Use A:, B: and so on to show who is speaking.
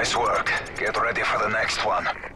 A: Nice work. Get ready for the next one.